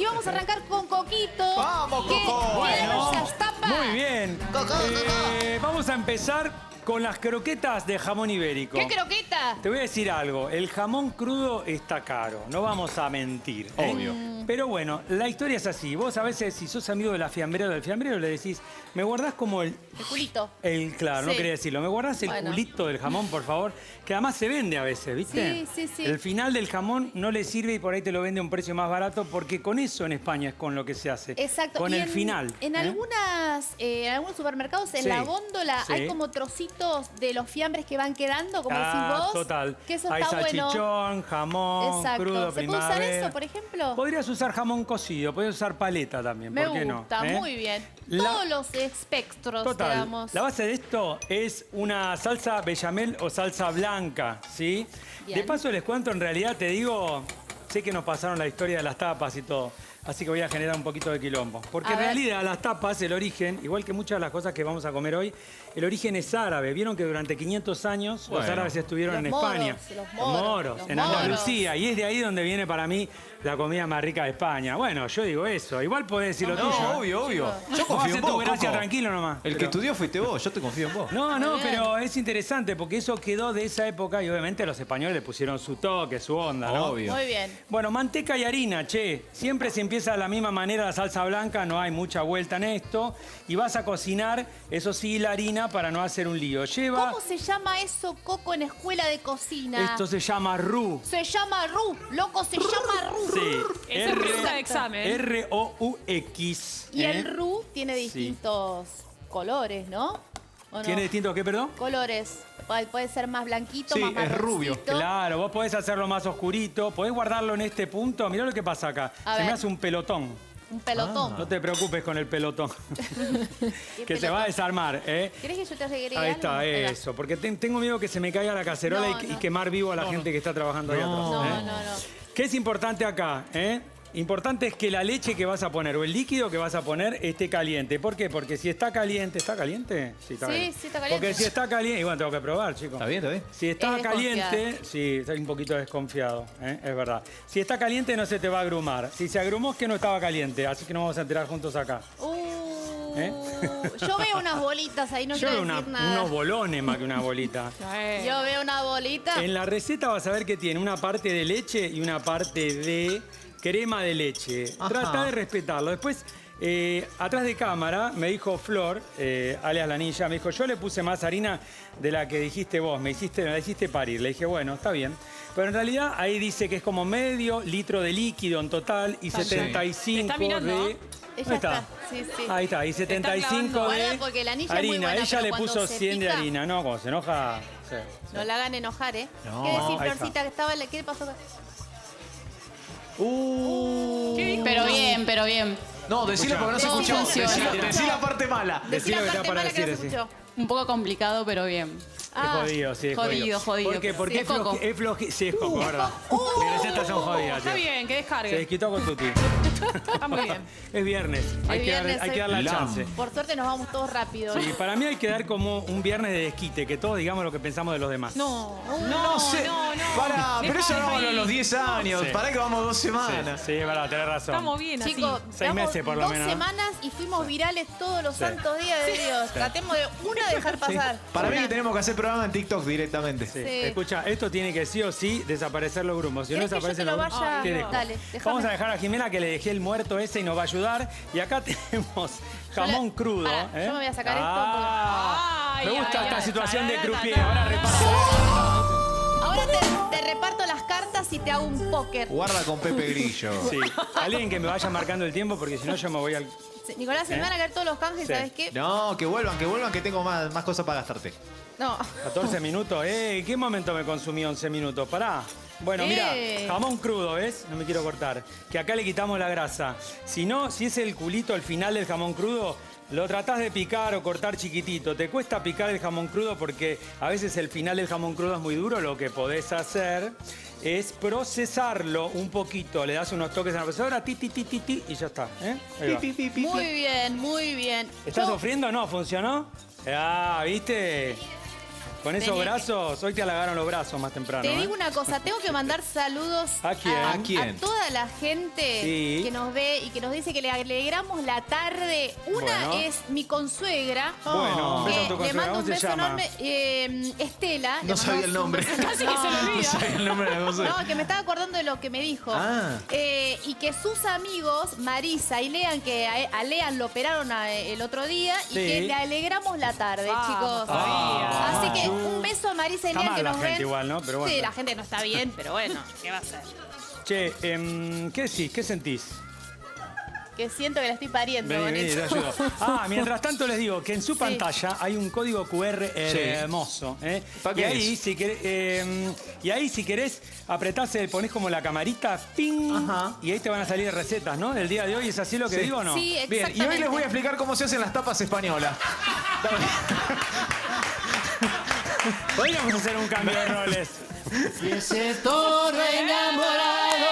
Y vamos a arrancar con Coquito. ¡Vamos, que Coco! tiene Bueno, nuestras tapas. muy bien. Coco. Vamos a empezar con las croquetas de jamón ibérico. ¿Qué croqueta? Te voy a decir algo, el jamón crudo está caro, no vamos a mentir. Obvio. Pero bueno, la historia es así. Vos a veces, si sos amigo de la fiambrera o del fiambrero, le decís, me guardás como el culito. claro, no Sí. quería decirlo. Me guardás el Bueno. culito del jamón, por favor, que además se vende a veces, ¿viste? Sí. El final del jamón no le sirve y por ahí te lo vende a un precio más barato porque con eso en España es con lo que se hace. Exacto. Con Y el final. En algunos supermercados, en Sí. la góndola, Sí. hay como trocitos de los fiambres que van quedando, como decís vos. Total. Que eso Hay está bueno. salchichón, jamón, Exacto. crudo, ¿Se puede primavera. usar eso, por ejemplo? Podrías usar jamón cocido, podrías usar paleta también, Me ¿por qué no? gusta, muy bien. La- Todos los espectros te Total, damos. la base de esto es una salsa bechamel o salsa blanca, ¿sí? Bien. De paso les cuento, en realidad te digo, sé que nos pasaron la historia de las tapas y todo, así que voy a generar un poquito de quilombo. Porque A en ver. realidad las tapas, el origen, igual que muchas de las cosas que vamos a comer hoy, el origen es árabe. Vieron que durante 500 años los Bueno. árabes estuvieron Los en moros, España. los moros, los en moros. Andalucía. Y es de ahí donde viene para mí la comida más rica de España. Bueno, yo digo eso. Igual podés decir lo tuyo. No, obvio. Yo Vos confío hacé en tu vos, gracia Coco. tranquilo nomás. El que Pero- estudió fuiste vos, yo te confío en vos. No, Muy bien. pero es interesante porque eso quedó de esa época y obviamente los españoles le pusieron su toque, su onda, ¿no? Obvio. Muy bien. Bueno, manteca y harina, che. Siempre se empieza de la misma manera la salsa blanca, no hay mucha vuelta en esto. Y vas a cocinar, eso sí, la harina para no hacer un lío. Lleva... ¿Cómo se llama eso, Coco, en escuela de cocina? Esto se llama roux. Se llama roux. Loco, se llama roux. Sí. Esa es pregunta de examen. R-O-U-X. Y el roux tiene Sí. distintos colores, ¿no? ¿O no? ¿Tiene distinto qué, perdón? Colores. Puede ser más blanquito, Sí, más es rubio. marroncito. Claro, vos podés hacerlo más oscurito, podés guardarlo en este punto. Mirá lo que pasa acá. A Se me ver. hace un pelotón. Un pelotón. No te preocupes con el pelotón. ¿Qué que se va a pelotón? desarmar, ¿eh? ¿Querés que yo te agregue Ahí algo? está, Ahí va. eso. Porque tengo miedo que se me caiga la cacerola No, y no. quemar vivo a la gente que está trabajando ahí atrás. No, ¿eh? no. ¿Qué es importante acá? Importante es que la leche que vas a poner o el líquido que vas a poner esté caliente. ¿Por qué? Porque si está caliente... ¿Está caliente? Sí, está Sí, caliente. sí está caliente. Porque si está caliente... Y bueno, tengo que probar, chicos. ¿Está bien? Si está Es caliente, sí, estoy un poquito desconfiado, es verdad. Si está caliente no se te va a agrumar. Si se agrumó es que no estaba caliente, así que nos vamos a enterar juntos acá. Yo veo unas bolitas ahí, no Yo quiero veo decir nada. unos bolones más que una bolita. Yo veo una bolita. En la receta vas a ver que tiene una parte de leche y una parte de crema de leche. Ajá. Trata de respetarlo. Después, atrás de cámara, me dijo Flor, alias Lanilla, me dijo, yo le puse más harina de la que dijiste vos, me la hiciste parir. Le dije, bueno, está bien. Pero en realidad ahí dice que es como medio litro de líquido en total y 75 ¿Está mirando? de... Ella ¿Dónde está. Sí, sí. Ahí está, y 75 clavando. de Guarda, porque la anilla es muy harina. buena, Ella pero le cuando puso se 100 de pica- harina. No, cuando se enoja... sí, sí. No la hagan enojar, ¿eh? No, ¿Qué decís, ahí está. Florcita? Que estaba ¿Qué pasó? ¿Qué dijo? Pero bien. No, decilo porque no se Escuchá. escuchó. Decí la parte mala. Decí Decilo la que está parte para mala que no decir, se sí. escuchó. Un poco complicado, pero bien. Es jodido, sí, es jodido. Jodido. ¿Por qué? Porque Sí, es Coco. Sí, es Coco, ¿verdad? Mis recetas son jodidas, Está tío. bien, que Se descargue. desquitó con Tuti. Está muy bien. Es viernes. Hay que viernes, darle la Lam. chance. Por suerte nos vamos todos rápido. Sí, para mí hay que dar como un viernes de desquite, que todos digamos lo que pensamos de los demás. No, No sé. Pará, pero eso Dejalo hagámoslo a ahí. los 10 años. Sí. Pará que vamos 2 Sí, semanas. sí, es verdad, tenés razón. Estamos bien así. Chicos, 6 llevamos meses por lo 2 menos, ¿no? semanas y fuimos virales todos los Sí. santos días de Dios. Tratemos de una dejar pasar. Para mí Una. que tenemos que hacer programa en TikTok directamente. Sí. Sí. Escucha, esto tiene que sí o sí desaparecer los grumos. Si no ¿Querés que yo desaparecen te lo los grumos, vaya? ¿qué dejo? Dale, déjame. Vamos a dejar a Jimena que le dejé el muerto ese y nos va a ayudar. Y acá tenemos jamón crudo. Pará, yo me voy a sacar esto Ay, me gusta ay, esta ay, situación de tarara, croupier. tarara. Ahora reparte. Ahora te reparto las cartas y te hago un póker. Guarda con Pepe Grillo. Sí. Alguien que me vaya marcando el tiempo porque si no yo me voy al... Nicolás, se me van a caer todos los canjes, Sí. ¿sabes qué? No, que vuelvan, que tengo más cosas para gastarte. No. 14 minutos. ¿En qué momento me consumí 11 minutos? Pará. Bueno, mira, jamón crudo, ¿ves? No me quiero cortar. Que acá le quitamos la grasa. Si no, si es el culito al final del jamón crudo, lo tratás de picar o cortar chiquitito. Te cuesta picar el jamón crudo porque a veces el final del jamón crudo es muy duro. Lo que podés hacer es procesarlo un poquito. Le das unos toques a la procesadora, ti, y ya está. Ahí va. Muy bien, muy bien. ¿Estás Yo- sufriendo o no? ¿Funcionó? Ah, ¿viste? Con esos brazos, hoy te halagaron los brazos más temprano. Te digo una cosa, tengo que mandar saludos ¿A quién? ¿A quién? a toda la gente Sí. que nos ve y que nos dice que le alegramos la tarde. Una Bueno. es mi consuegra. Bueno, un beso a tu Le consuegra. mando ¿Cómo un se beso llama? enorme. Estela. le No sabía mandamos el nombre. un beso. Casi que se lo No olvida. sabía el nombre de la cosa. No, que me estaba acordando de lo que me dijo. Ah. Y que sus amigos, Marisa y Lean, que a Lean lo operaron el otro día y Sí. que le alegramos la tarde, Vamos, chicos. todavía. Así que un beso a Marisa y Está Lean mal que la nos gente ven. igual, ¿no? Pero bueno. Sí, la gente no está bien, pero bueno, ¿qué va a hacer? Che, ¿qué decís? ¿Qué sentís? Que siento que la estoy pariendo. Vení, con vení, esto. te ayudo. Mientras tanto les digo que en su Sí. pantalla hay un código QR hermoso. ¿Para Y qué ahí, es? si querés, apretás, ponés como la camarita, ¡ping! Ajá. Y ahí te van a salir recetas, ¿no? Del día de hoy, ¿es así lo que Sí. digo o no? Sí, Bien, y hoy exactamente. les voy a explicar cómo se hacen las tapas españolas. Podríamos hacer un cambio de roles. Y ese toro enamorado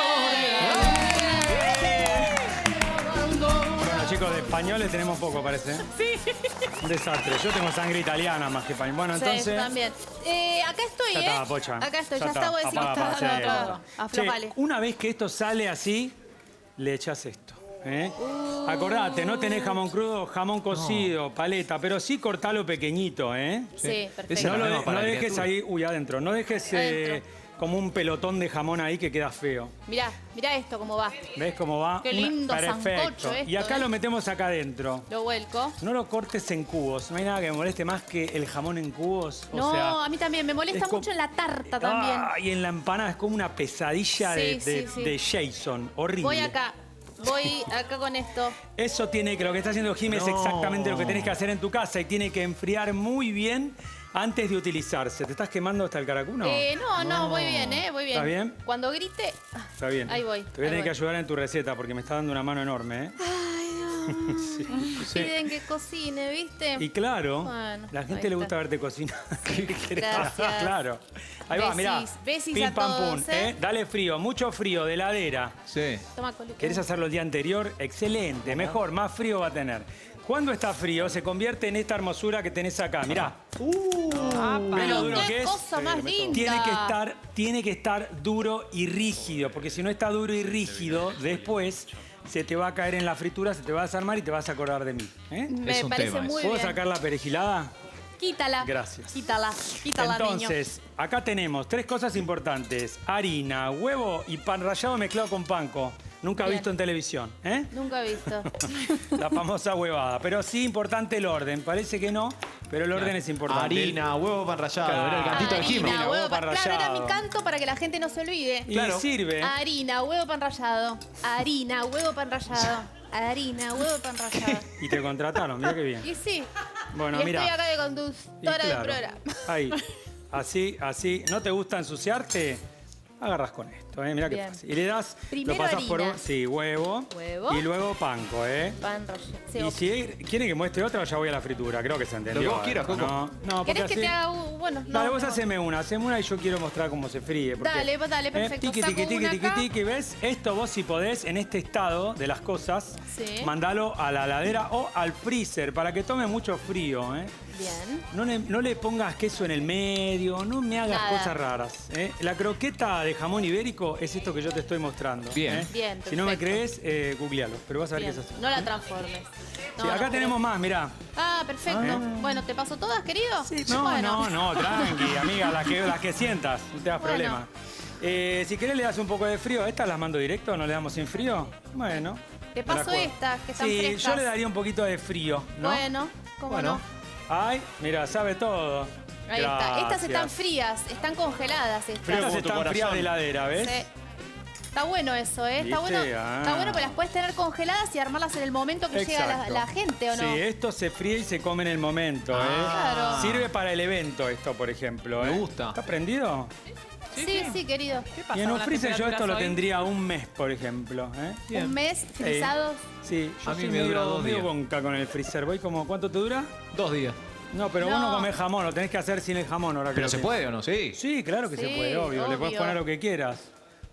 Bueno, chicos, de españoles tenemos poco, parece. Sí. Un desastre. Yo tengo sangre italiana más que español. Bueno, Sí, entonces... yo también. Acá estoy, Ya está, Pocha. Acá estoy, Ya ya está. está, voy a decir que Apaga, está apaga, todo. sí. Aflojale. Che, una vez que esto sale así, le echás esto. Acordate, no tenés jamón crudo, jamón cocido, paleta, pero sí cortalo pequeñito, Sí, Esa perfecto. es No, la lo misma no para la dejes criatura. ahí, adentro, no dejes Adentro. como un pelotón de jamón ahí que queda feo. Mirá esto cómo va. ¿Ves cómo va? Qué lindo Perfecto. sancocho esto, Y acá lo metemos acá adentro. Lo vuelco. No lo cortes en cubos, no hay nada que me moleste más que el jamón en cubos. No, o sea, a mí también, me molesta es como- mucho en la tarta también. Y en la empanada es como una pesadilla Sí, sí. de Jason, horrible. Voy acá con esto. Eso tiene que, lo que está haciendo Jim es No. exactamente lo que tenés que hacer en tu casa y tiene que enfriar muy bien antes de utilizarse. ¿Te estás quemando hasta el caracuno? No, voy bien, voy bien. ¿Está bien? Cuando grite, Está bien. Ahí voy, Te voy a ahí tener que voy. ayudar en tu receta porque me está dando una mano enorme, ¿eh? piden que cocine, ¿viste? Y claro, Bueno, la gente ahí le gusta está. verte cocinar. ¿Qué querés? Gracias. Claro. Ahí va, mirá. Besis Pim, a pam, todos, pum. Dale frío, mucho frío, de heladera. Sí. Toma, Colu. ¿Querés hacerlo el día anterior? Excelente, mejor, más frío va a tener. Cuando está frío, se convierte en esta hermosura que tenés acá. Mirá. ¿Ves lo duro que Qué es? cosa más linda. Tiene que estar duro y rígido, porque si no está duro y rígido, después se te va a caer en la fritura, se te va a desarmar y te vas a acordar de mí. ¿eh? Me Es un parece tema muy ¿Puedo bien. sacar la perejilada? Quítala. Gracias. Quítala, niño. Entonces, acá tenemos 3 cosas importantes. Harina, huevo y pan rallado mezclado con panko. Nunca Bien. visto en televisión, ¿eh? Nunca he visto. La famosa huevada. Pero sí importante el orden. Parece que no, pero el orden es importante. Harina, huevo, pan rallado. Claro. Era el cantito del Jimmy. Harina, huevo, pan pan Claro, era mi rallado. canto para que la gente no se olvide. Y Claro. sirve. Harina, huevo, pan rallado. Harina, huevo, pan rallado. Harina, huevo, pan rallado. Y te contrataron, mira qué bien. Y sí. Bueno, y mira. estoy acá de Y conductora del claro, programa. Ahí. Así. ¿No te gusta ensuciarte? Agarras con esto, ¿eh? Mirá qué Bien. fácil. Y le das, Primero lo pasas por harina. huevo. Huevo. Y luego panko, ¿eh? Pan rallado. Sí, Y si quieren que muestre otra, ya voy a la fritura. Creo que se entendió. Lo que vos quieras, ¿eh? Coco. No, porque ¿Querés que así... te haga bueno? No, Dale, vos no. haceme una y yo quiero mostrar cómo se fríe. porque- Dale, perfecto. Tiqui, Saco tiqui, tiqui, una tiqui, acá. tiqui, ¿ves? Esto vos si podés, en este estado de las cosas, Sí. mandalo a la heladera o al freezer para que tome mucho frío, ¿eh? Bien. No le pongas queso en el medio, no me hagas Nada. cosas raras. ¿eh? La croqueta de jamón ibérico es esto que yo te estoy mostrando. Bien. ¿eh? Bien, Si no me perfecto. crees, googlealo, pero vas a ver Bien. qué es así. No la transformes. Sí, acá tenemos más, mirá. Ah, perfecto. Bueno, ¿te paso todas, querido? No, tranqui, amiga, las que sientas, no te das Bueno. problema. Si querés le das un poco de frío, ¿estas las mando directo? ¿No le damos sin frío? Bueno. Te me la paso juego. estas, que están Sí, frescas. yo le daría un poquito de frío, ¿no? Bueno, ¿cómo Bueno. no? Ay, mira, sabe todo. Ahí está. Estas están Gracias. frías, están congeladas estas. Estas como tu están corazón. frías de heladera, ¿ves? Sí. Está bueno eso, ¿eh? Está ¿Viste? bueno, Ah. está bueno porque las puedes tener congeladas y armarlas en el momento que llega Exacto. la gente, ¿o no? Sí, esto se fríe y se come en el momento, ¿eh? Claro. Sirve para el evento esto, por ejemplo, ¿eh? Me gusta. ¿Está prendido? Sí, querido. ¿Qué pasa Y en con un las freezer yo esto temperaturas lo hoy? tendría un mes, por ejemplo, ¿eh? Bien. Un mes frisados. Sí, yo A mí soy me dura 2 medio días. bonca con el freezer. Voy como, ¿cuánto te dura? 2 días. No, pero vos No. no comés jamón, lo tenés que hacer sin el jamón ahora que Pero lo se tenés. puede o no, sí. Sí, claro que se Sí, puede, obvio. Le podés obvio. poner lo que quieras.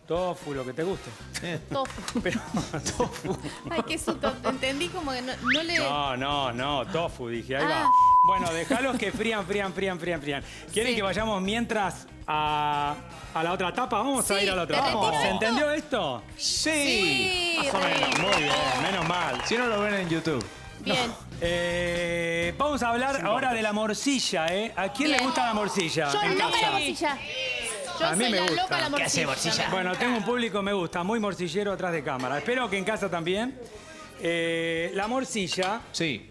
tofu, lo que te guste. Tofu. Pero, Ay, qué susto. Entendí como que no le... no, tofu, dije, ahí Ah. va. Bueno, dejalos que frían. ¿Quieren Sí. que vayamos mientras a la otra etapa? Vamos a Sí, ir a la otra. ¿te Vamos. retiro ¿Se esto? entendió esto? Sí. Sí, Más o menos, muy bien, menos mal. Si no lo ven en YouTube. Bien. Vamos a hablar ahora de la morcilla, ¿eh? ¿A quién le Bien. gusta la morcilla Yo en loca casa? la morcilla. Yo A mí soy me la gusta. loca la morcilla. ¿Qué hace morcilla? Bueno, tengo un público, me gusta, muy morcillero atrás de cámara. Espero que en casa también. La morcilla, Sí.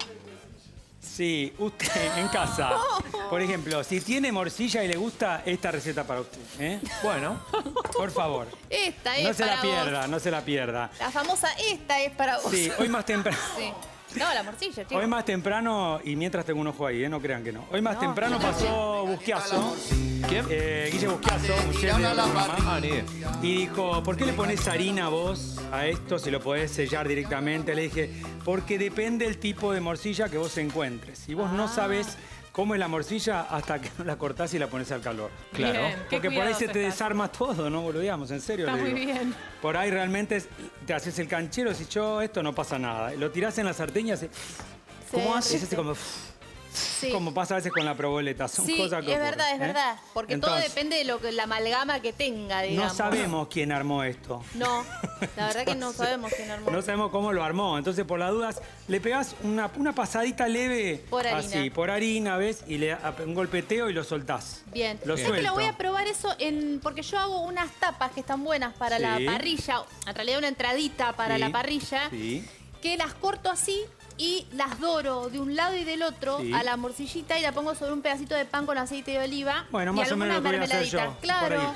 sí, usted en casa. Por ejemplo, si tiene morcilla y le gusta, esta receta para usted. ¿eh? Bueno. Por favor. Esta es No se para la vos. pierda, no se la pierda. La famosa esta es para vos. Sí, hoy más temprano. Sí. No, la morcilla, chicos. Hoy más temprano, y mientras tengo un ojo ahí, no crean que no. Hoy más temprano pasó Busquiazo, ¿Quién? Guille Busquiazo, un chef de programa, Ah, ni idea. y dijo, ¿por qué le pones harina vos a esto si lo podés sellar directamente? Le dije, porque depende el tipo de morcilla que vos encuentres. Y vos no sabés cómo es la morcilla hasta que no la cortás y la pones al calor. Claro. Bien, qué Porque por ahí se te cuidadoso desarma todo, ¿no? Boludeamos, en serio. Está le muy digo. bien. Por ahí realmente te haces el canchero, si yo esto no pasa nada. Lo tirás en la sartén y hace... ¿Cómo haces? Ese como... Sí. Como pasa a veces con la proboleta, son Sí, cosas que es ocurren, verdad, es ¿eh? verdad. Porque Entonces, todo depende de lo que la amalgama que tenga, digamos. no sabemos quién armó esto. No, la verdad que no sabemos quién armó. No sabemos cómo lo armó. Entonces, por las dudas, le pegás una pasadita leve. Por harina. Así, por harina, ¿ves? Y le un golpeteo y lo soltás. Bien. Lo Creo que suelto. lo voy a probar eso porque yo hago unas tapas que están buenas para Sí. la parrilla. En realidad una entradita para Sí, la parrilla. Sí. Que las corto así y las doro de un lado y del otro Sí. a la morcillita y la pongo sobre un pedacito de pan con aceite de oliva. Bueno, y más o menos lo que voy a hacer yo. mermeladitas. Claro. Por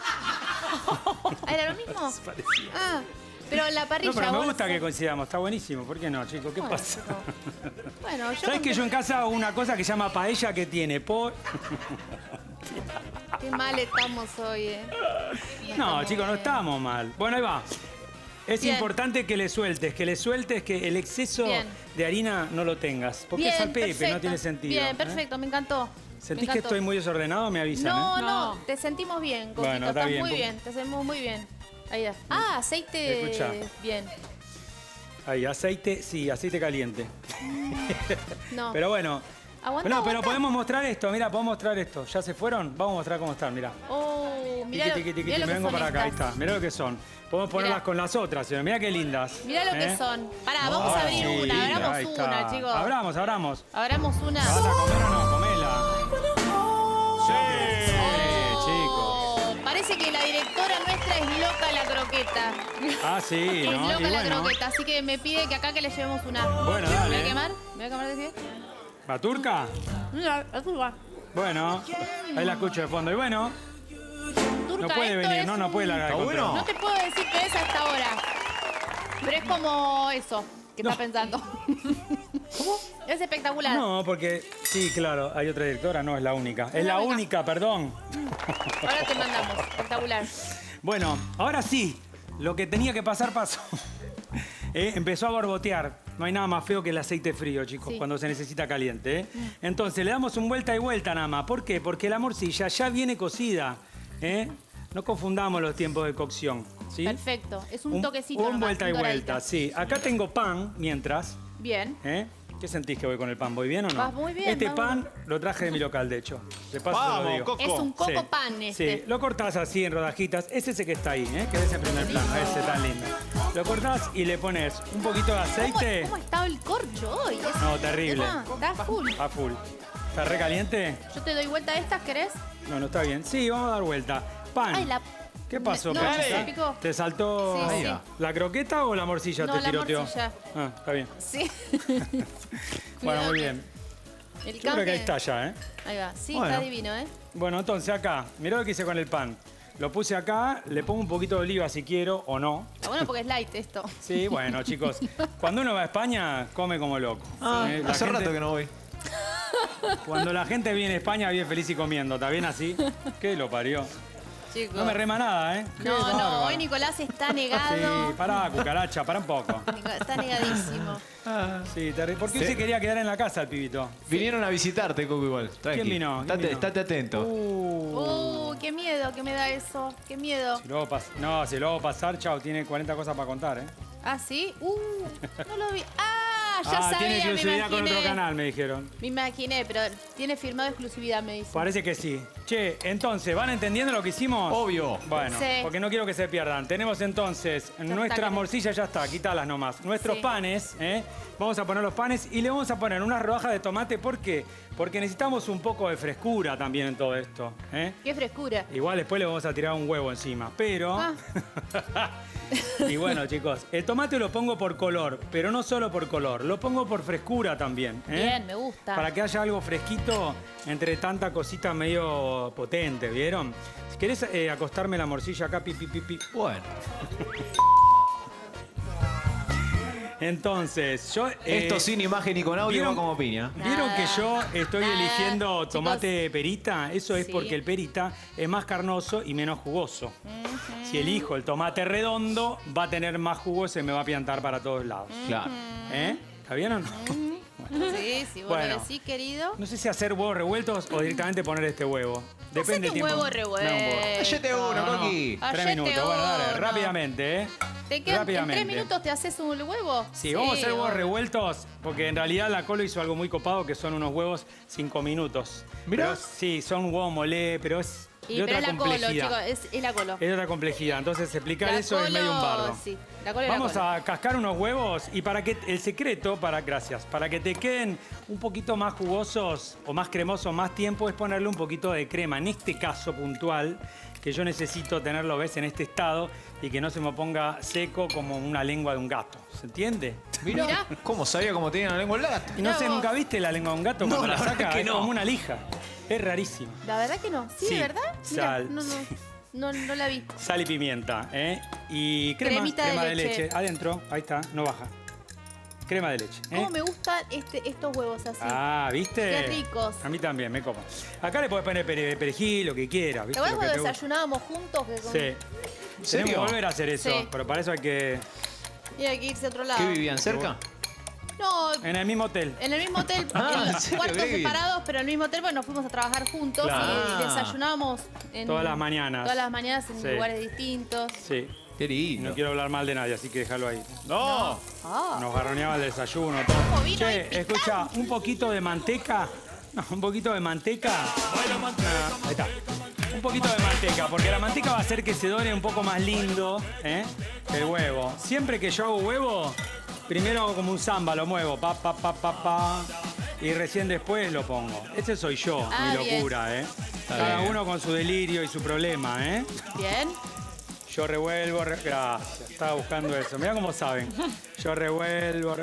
ahí, sí. ¿Era lo mismo? Ah, pero en la parrilla. No, pero me vos gusta haces- que coincidamos. Está buenísimo. ¿Por qué no, chicos? ¿Qué Bueno, pasa? Bueno, yo. ¿Sabes que yo en casa hago una cosa que se llama paella que tiene Qué mal estamos hoy, No, estamos chicos, no bien. estamos mal. Bueno, ahí va. Es Bien. importante que le sueltes que el exceso Bien. de harina no lo tengas. Porque es al pepe, no perfecto. tiene sentido. Bien, ¿eh? perfecto, me encantó. ¿Sentís Me que encantó. estoy muy desordenado? Me avisan, No, ¿eh? no, te sentimos bien, Coquito. Bueno, está estás bien, muy porque- bien, te sentimos muy bien. Ahí está. Ah, aceite. Escuchá. Bien. Ahí, aceite, sí, aceite caliente. No. Pero bueno. Aguanta, No, pero aguanta. podemos mostrar esto, mira, podemos mostrar esto. ¿Ya se fueron? Vamos a mostrar cómo están, mira. Oh, mirá Tiqui, tiqui, tiqui, lo me que vengo son para acá, ahí estas. está. Mirá lo que son. Podemos ponerlas Mirá. con las otras, señor. Mirá qué lindas. Mirá lo que ¿Eh? son. Pará, vamos a abrir Sí, una, ahí abramos está. una, chicos. Abramos. Abramos una. ¿Vas a comer o no? Comela. Sí, chicos. Oh, parece que la directora nuestra es loca la croqueta. Ah, sí, Es ¿no? loca Y la bueno. croqueta, así que me pide que acá que le llevemos una. Bueno, ¿Me dale. voy a quemar? ¿Me voy a quemar de pie? ¿La turca? Mira, la turca. Bueno, ahí la escucho de fondo. Y bueno, Turca, no puede esto venir, es no puede largar el ¿Está control. bueno? No te puedo decir qué es a esta hora. Pero es como eso que estás pensando. ¿Cómo? Es espectacular. No, porque sí, claro, hay otra directora, no es la única. Es la la única. única, perdón. Ahora te mandamos. Espectacular. Bueno, ahora sí, lo que tenía que pasar pasó. Empezó a borbotear. No hay nada más feo que el aceite frío, chicos, Sí. cuando se necesita caliente. ¿eh? Entonces le damos un vuelta y vuelta nada más. ¿Por qué? Porque la morcilla ya viene cocida. ¿eh? No confundamos los tiempos de cocción. ¿sí? Perfecto. Es un toquecito. Un nomás, vuelta y un vuelta, doradito. sí. Acá tengo pan mientras. Bien. ¿eh? ¿Qué sentís que voy con el pan? ¿Voy bien o no? Vas muy bien, Este vas pan lo traje de mi local, de hecho. De paso te lo Vamos, digo. Coco. Es un coco Sí. pan este. Sí, lo cortás así en rodajitas. Es ese que está ahí, ¿eh? Que es en primer plano, ese tan lindo. Lo cortás y le pones un poquito de aceite. ¿Cómo está el corcho hoy? No, terrible. Está full. A full. ¿Está re caliente? Yo te doy vuelta a estas, ¿querés? No, no está bien. Sí, vamos a dar vuelta. Pan. Ay, la... ¿Qué pasó, No, Pechita? se picó. ¿Te saltó Sí, sí. la croqueta o la morcilla No, te la tiroteó? morcilla. Ah, está bien. Sí. Bueno, Cuidado muy que bien. El Yo creo canje- que ahí está ya, ¿eh? Ahí va. Sí, Bueno. está divino, ¿eh? Bueno, entonces acá, mirá lo que hice con el pan. Lo puse acá, le pongo un poquito de oliva si quiero o no. Está bueno porque es light esto. Sí, bueno, chicos. Cuando uno va a España, come como loco. Ah, La hace gente- rato que no voy. Cuando la gente viene a España, viene feliz y comiendo. ¿Está bien así? ¿Qué lo parió? Chicos. No me rema nada, ¿eh? Qué No, no, bárbaro. hoy Nicolás está negado. Sí, pará, cucaracha, pará un poco. Está negadísimo. Sí, ¿por qué Sí. se quería quedar en la casa el pibito? Vinieron a visitarte, Coco, igual. Tranqui. ¿Quién vino? ¿Quién Estate, vino? estate atento. Uy, qué miedo que me da eso. Qué miedo. Si lo hago pasar, chao, tiene 40 cosas para contar, ¿eh? ¿Ah, sí? No lo vi. Ya sabía, tiene me exclusividad con imaginé. otro canal, me dijeron. Me imaginé, pero tiene firmado exclusividad, me dice. Parece que sí. Che, entonces, ¿van entendiendo lo que hicimos? Obvio. Bueno, Sí. porque no quiero que se pierdan. Tenemos entonces nuestras bien. morcillas, ya está, quítalas nomás. Nuestros Sí. panes, vamos a poner los panes y le vamos a poner unas rodajas de tomate. ¿Por qué? Porque necesitamos un poco de frescura también en todo esto. Qué frescura. Igual después le vamos a tirar un huevo encima, pero... Y bueno, chicos, el tomate lo pongo por color, pero no solo por color, lo pongo por frescura también. Bien, me gusta. Para que haya algo fresquito entre tanta cosita medio potente, ¿vieron? Si querés acostarme la morcilla acá, pi. Bueno. Entonces, yo... Esto sin imagen y con audio ¿vieron- va como piña. ¿Vieron que yo estoy eligiendo Chicos. tomate perita? Eso es Sí. porque el perita es más carnoso y menos jugoso. Si elijo el tomate redondo, va a tener más jugo y se me va a piantar para todos lados. Claro. ¿Está bien o no? Sí, vos Bueno. lo decís, querido. No sé si hacer huevos revueltos o directamente poner este huevo. Depende del un tiempo. huevo Dame un huevo. revuelto. Hacete uno, No, no. Coqui. 3 Hacete minutos, bueno, dale, uno. rápidamente, ¿eh? ¿Te quedan, en Rápidamente. 3 minutos te haces un huevo? Sí, vamos a hacer huevos obvio. revueltos, porque en realidad la Colo hizo algo muy copado, que son unos huevos 5 minutos. Mirá. Pero sí, son huevos molé, pero es Y, de pero otra es la colo, complejidad. chicos, es la colo. Es de otra complejidad, entonces explicar La eso es medio un bardo. Sí, la colo y la Vamos colo. a cascar unos huevos y para que el secreto, gracias, para que te queden un poquito más jugosos o más cremosos más tiempo es ponerle un poquito de crema. En este caso puntual, que yo necesito tenerlo, ves, en este estado y que no se me ponga seco como una lengua de un gato. ¿Se entiende? Mirá. Mirá. ¿Cómo sabía cómo tenía la lengua el gato? Y no Mirá sé, vos. ¿nunca viste la lengua de un gato No, cuando la la verdad saca? que Es no. como una lija. Es rarísimo. La verdad que no. ¿Sí, Sí, de verdad? Mira, sal. no la vi. Sal y pimienta, ¿eh? Y crema, Cremita de crema de leche. leche. Adentro, ahí está, no baja. Crema de leche. ¿Cómo me gustan estos huevos así? Ah, ¿viste? Qué ricos. A mí también, me copa. Acá le podés poner perejil, lo que quieras, ¿Te ¿viste? acuerdas Lo que cuando te guste. desayunábamos juntos? Que con- Sí. ¿En Tenemos serio? que volver a hacer eso, Sí. pero para eso hay que... Y hay que irse a otro lado. ¿Qué vivían cerca? No, En el mismo hotel. en el mismo hotel, Ah, en ¿en los serio? cuartos Mirá que bien. separados, pero en el mismo hotel, bueno, fuimos a trabajar juntos Claro. y desayunábamos Todas las mañanas. Todas las mañanas en Sí. lugares distintos. Sí. Qué Y lindo. no quiero hablar mal de nadie, así que déjalo ahí. No. Ah. Nos garroneaba el desayuno, todo. ¿Cómo vino ahí Che, picante? escucha, un poquito de manteca. No, un poquito de manteca. Ahí está. Un poquito de manteca, porque la manteca va a hacer que se dore un poco más lindo, el huevo. Siempre que yo hago huevo, primero hago como un samba, lo muevo, pa. Y recién después lo pongo. Ese soy yo, Ah, mi bien. locura, Cada bien. uno con su delirio y su problema, Bien. Yo revuelvo, gracias, estaba buscando eso. Mirá cómo saben. Yo revuelvo.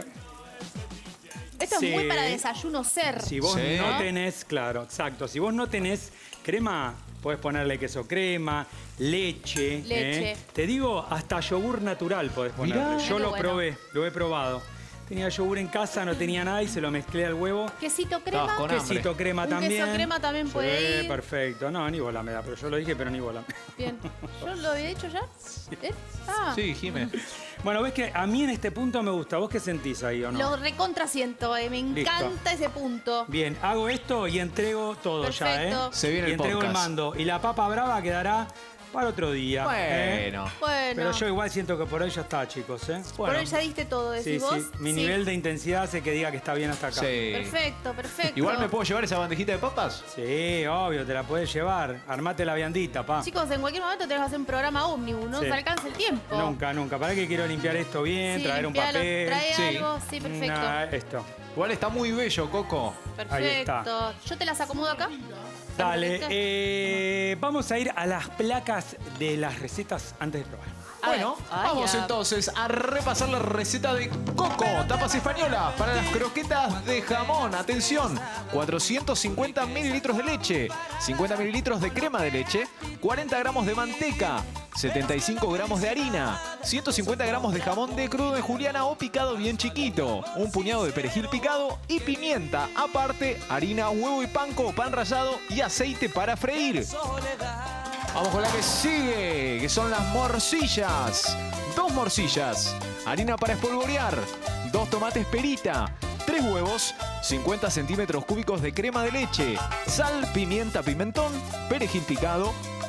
Esto Sí. es muy para desayuno ser. Si vos Sí. no tenés, claro, exacto. Si vos no tenés crema, podés ponerle queso crema, leche. Leche. Te digo, hasta yogur natural podés ponerle. Mirá. Yo Qué lo bueno. probé, lo he probado. Tenía yogur en casa, no tenía nada y se lo mezclé al huevo. Quesito crema. Estabas con hambre. Quesito crema Un también. queso crema también puede ir. Perfecto. No, ni bola me da, pero yo lo dije, pero ni bola. Bien. ¿Yo lo había hecho ya? Ah. Sí, Jimé. Bueno, ves que a mí en este punto me gusta. ¿Vos qué sentís ahí o no? Lo recontrasiento, me encanta ese punto. Bien, hago esto y entrego todo Perfecto. ya, Se viene y el entrego el podcast. mando. Y la papa brava quedará para otro día. Bueno. Bueno. Pero yo igual siento que por hoy ya está, chicos. Por hoy ya diste todo, Sí, decís sí. vos. Mi Sí. nivel de intensidad hace que diga que está bien hasta acá. Sí. Perfecto, perfecto. Igual me puedo llevar esa bandejita de papas. Sí, obvio, te la puedes llevar. Armate la viandita, pa. Chicos, en cualquier momento tenemos que hacer un programa ómnibus, no Sí. se alcanza el tiempo. Nunca. ¿Para qué quiero limpiar esto bien? Sí, Traer un limpialo, papel. trae Sí. algo, sí, perfecto. Nah, esto. Igual está muy bello, Coco. Ahí está. Perfecto. Yo te las acomodo acá. Dale, ¿Perfecto? vamos a ir a las placas de las recetas antes de probar. Bueno, Ay, vamos ya. entonces a repasar la receta de Coco, tapas españolas para las croquetas de jamón. Atención, 450 mililitros de leche, 50 mililitros de crema de leche, 40 gramos de manteca, 75 gramos de harina, 150 gramos de jamón de crudo en juliana o picado bien chiquito, un puñado de perejil picado y pimienta. Aparte, harina, huevo y panko o pan rallado y aceite para freír. Vamos con la que sigue, que son las morcillas. 2 morcillas, harina para espolvorear, 2 tomates perita, 3 huevos, 50 centímetros cúbicos de crema de leche, sal, pimienta, pimentón, perejil picado,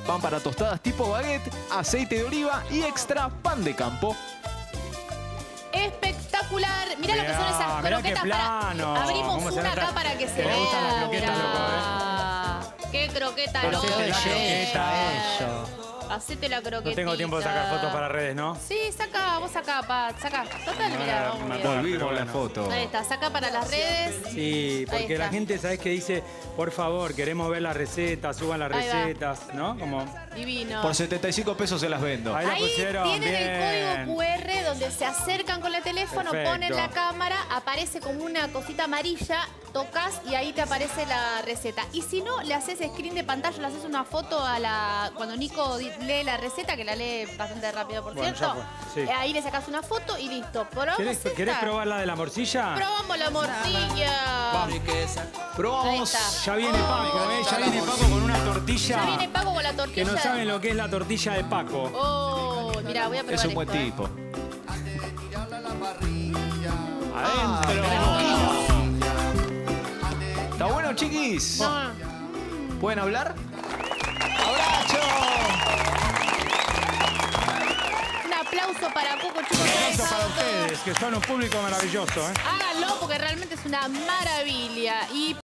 pan para tostadas tipo baguette, aceite de oliva y extra pan de campo. Espectacular. Mirá lo que son esas Mirá croquetas. qué plano. Abrimos ¿Cómo se una nota acá para que se que le gustan las vea. croquetas, loco, Qué croqueta, Hacete loco. la croqueta. Eso. Hacete la croquetita. No tengo tiempo de sacar fotos para redes, ¿no? Sí, saca, vos saca, saca. Total, mirá, vamos bien. Volvimos la foto. Ahí está, saca para las redes. Sí, Ahí porque la está. gente, ¿sabes qué dice? Por favor, queremos ver las recetas, suban las Ahí va. recetas, ¿no? Como Divino. Por 75 pesos se las vendo. ahí la Ahí pusieron, tienen bien. el código QR donde se acercan con el teléfono, Perfecto. ponen la cámara, aparece como una cosita amarilla, tocas y ahí te aparece la receta. Y si no, le haces screen de pantalla, le haces una foto a la cuando Nico lee la receta, que la lee bastante rápido, por Bueno, cierto. ya fue, sí. Ahí le sacas una foto y listo. ¿Probamos ¿Querés esta? probar la de la morcilla? Probamos la morcilla. Vamos. Probamos. Ahí está. Ya viene Paco, ¿eh? Ya viene Paco con una tortilla. Ya viene Paco con la Que tortilla. no saben lo que es la tortilla de Paco. Oh, mira, voy a probar Es un buen esto, tipo. Adentro. ¿Está bueno, chiquis? No. ¿Pueden hablar? ¡Abracho! Un aplauso para Coco, chicos. Un aplauso para ustedes, que son un público maravilloso, ¿eh? Háganlo porque realmente es una maravilla. Y